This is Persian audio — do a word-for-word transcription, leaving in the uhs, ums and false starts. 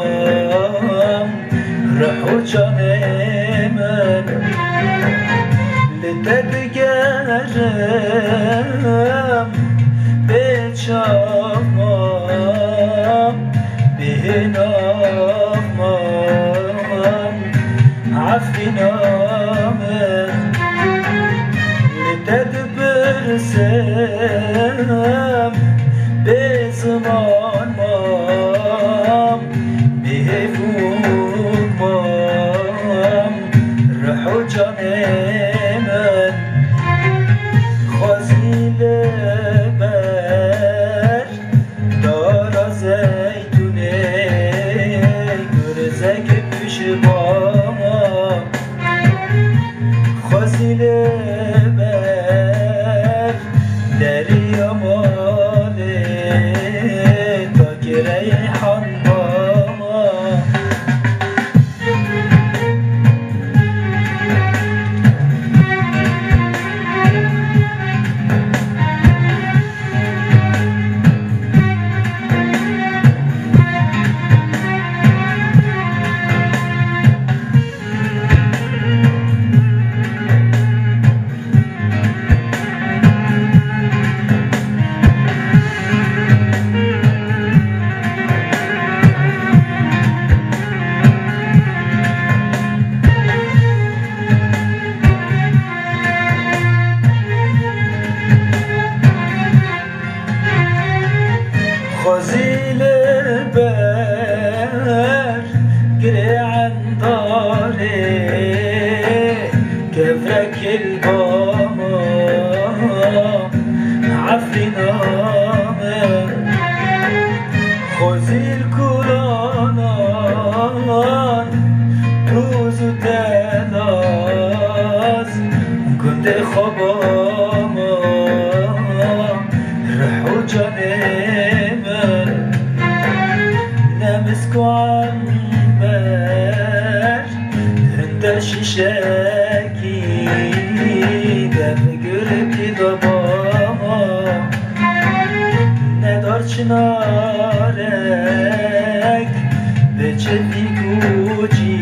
روح و جان من لتدگرم به چامم به نامم عفی نامم لتدبرسم به زمان مام به فون مام روح و جان من خازیل بر دارا زیتونه گرزک پیش باما خازیل بر دریا ماله تا که ریحان باما خازیل بر گره عنداره كفرك الباما عفري نامر خازیل کلانان روز و تلاز كنت خباما روح و جان نمسكو عنبر هند شیشکی دم گرفتی دباما ندار چنارک به چه بیگوچی